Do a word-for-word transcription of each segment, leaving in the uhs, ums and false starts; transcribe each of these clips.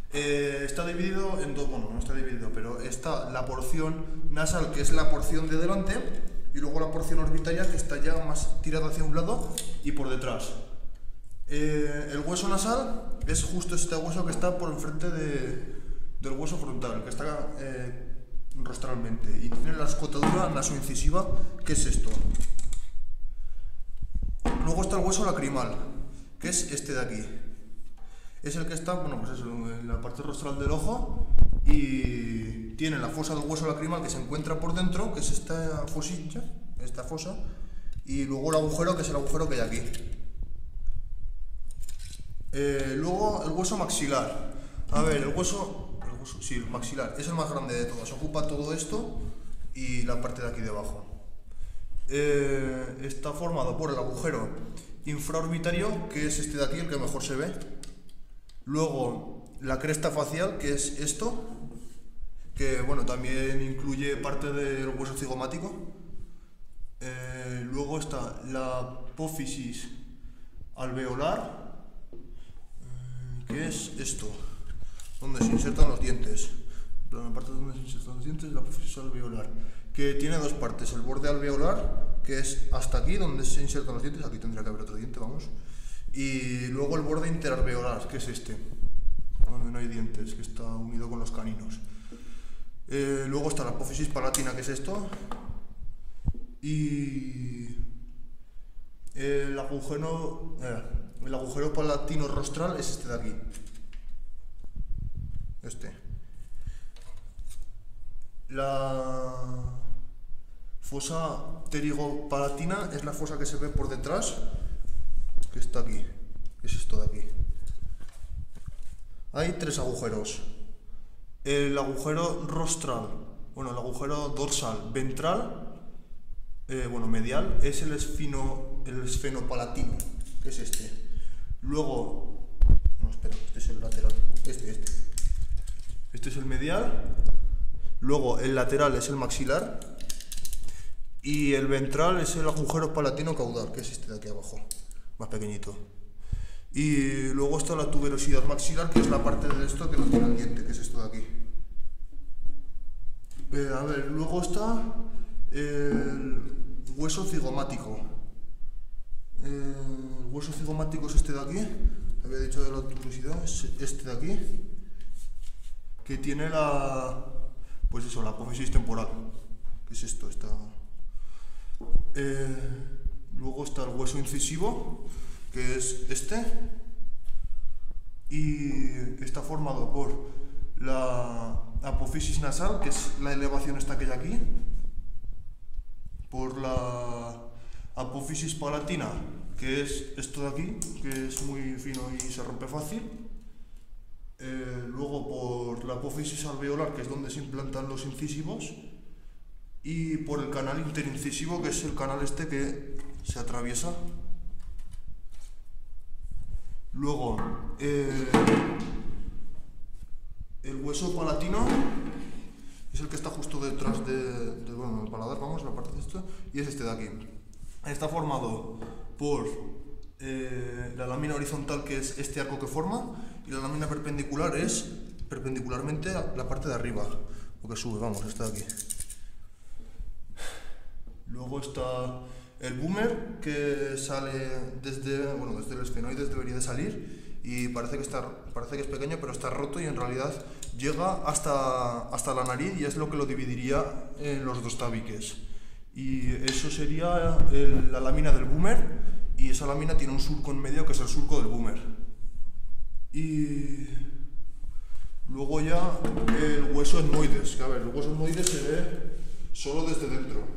Eh, está dividido en dos, bueno, no está dividido, pero está la porción nasal, que es la porción de delante, y luego la porción orbitaria, que está ya más tirada hacia un lado y por detrás. Eh, el hueso nasal es justo este hueso que está por enfrente de, del hueso frontal, que está eh, rostralmente, y tiene la escotadura nasoincisiva, que es esto. Luego está el hueso lacrimal, que es este de aquí. Es el que está, bueno, pues eso, en la parte rostral del ojo, y tiene la fosa del hueso lacrimal que se encuentra por dentro, que es esta fosilla, esta fosa, y luego el agujero, que es el agujero que hay aquí. Eh, luego el hueso maxilar. A ver, el hueso, el hueso, sí, el maxilar, es el más grande de todos, ocupa todo esto y la parte de aquí debajo. Eh, está formado por el agujero infraorbitario, que es este de aquí, el que mejor se ve. Luego la cresta facial, que es esto, que bueno, también incluye parte del hueso cigomático. Eh, luego está la apófisis alveolar, eh, que es esto, donde se insertan los dientes. La parte donde se insertan los dientes es la apófisis alveolar, que tiene dos partes: el borde alveolar, que es hasta aquí donde se insertan los dientes, aquí tendría que haber otro diente, vamos. Y luego el borde interalveolar, que es este, donde no hay dientes, que está unido con los caninos. Eh, luego está la apófisis palatina, que es esto. Y el agujero, eh, el agujero palatino rostral es este de aquí. Este. La fosa pterigopalatina es la fosa que se ve por detrás, que está aquí, es esto de aquí. Hay tres agujeros. El agujero rostral, bueno, el agujero dorsal ventral, eh, bueno, medial, es el esfino, el esfenopalatino, que es este. Luego, no, espera, este es el lateral, este, este. Este es el medial. Luego el lateral es el maxilar. Y el ventral es el agujero palatino caudal, que es este de aquí abajo, más pequeñito. Y luego está la tuberosidad maxilar, que es la parte de esto que no tiene el diente, que es esto de aquí. Eh, a ver, luego está el hueso cigomático. Eh, el hueso cigomático es este de aquí, había dicho de la tuberosidad, es este de aquí, que tiene la, pues eso, la apófisis temporal, que es esto, está. Eh, luego está el hueso incisivo, que es este, y está formado por la apófisis nasal, que es la elevación esta que hay aquí, por la apófisis palatina, que es esto de aquí, que es muy fino y se rompe fácil. Eh, luego por la apófisis alveolar, que es donde se implantan los incisivos, y por el canal interincisivo, que es el canal este que se atraviesa. Luego eh, el hueso palatino es el que está justo detrás de, de bueno, el paladar, vamos, la parte de esto, y es este de aquí. Está formado por eh, la lámina horizontal, que es este arco que forma, y la lámina perpendicular es perpendicularmente a la parte de arriba, lo que sube, vamos, está aquí. Luego está el boomer, que sale desde, bueno, desde el esfenoides, debería de salir, y parece que, está, parece que es pequeño, pero está roto y en realidad llega hasta, hasta la nariz, y es lo que lo dividiría en los dos tabiques. Y eso sería el, la lámina del boomer, y esa lámina tiene un surco en medio, que es el surco del boomer. Y luego ya el hueso etmoides, que a ver, el hueso etmoides se ve solo desde dentro.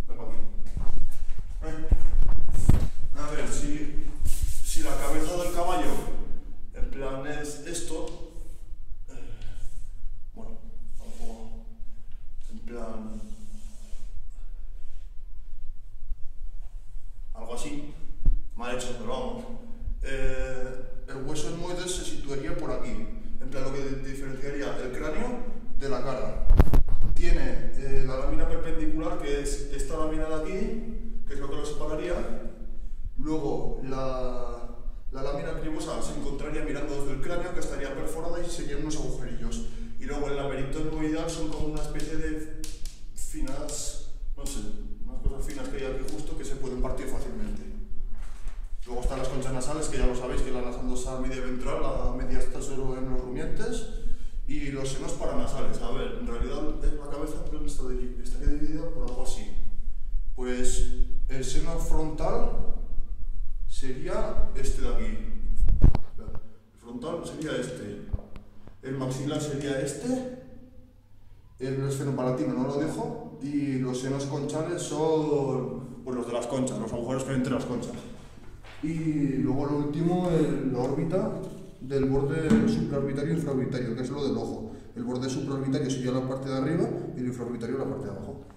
A ver, si, si la cabeza del caballo en plan es esto, eh, bueno, algo en plan, algo así, mal hecho, pero vamos. Eh, el hueso etmoides se situaría por aquí, en plan lo que diferenciaría el cráneo de la cara. Tiene eh, la lámina perpendicular, que es esta lámina de aquí, que es lo que lo separaría. Luego la, la lámina cribosa se encontraría mirando desde el cráneo, que estaría perforada y serían unos agujerillos. Y luego el laberinto etmoidal son como una especie de finas, no sé, unas cosas finas que hay aquí justo que se pueden partir fácilmente. Luego están las conchas nasales, que ya lo sabéis, que la nasandosa media ventral, la media está solo en los rumiantes, y los senos paranasales. A ver, en realidad la cabeza estaría dividida por algo así. Pues el seno frontal sería este de aquí. El frontal sería este. El maxilar sería este. El esfenopalatino no lo dejo. Y los senos conchales son pues, los de las conchas, los agujeros que hay entre las conchas. Y luego lo último, el, la órbita del borde supraorbitario e infraorbitario, que es lo del ojo. El borde supraorbitario sería la parte de arriba y el infraorbitario la parte de abajo.